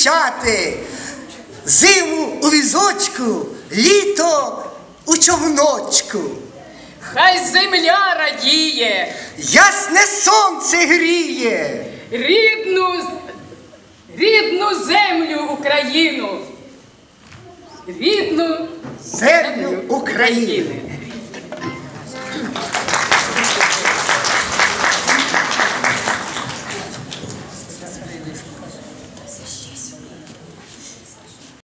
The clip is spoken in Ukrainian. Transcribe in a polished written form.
зустрічати. Зиму у візочку, літо у човночку. Хай земля радіє, Ясне сонце гріє, рідну землю Україну, рідну землю України.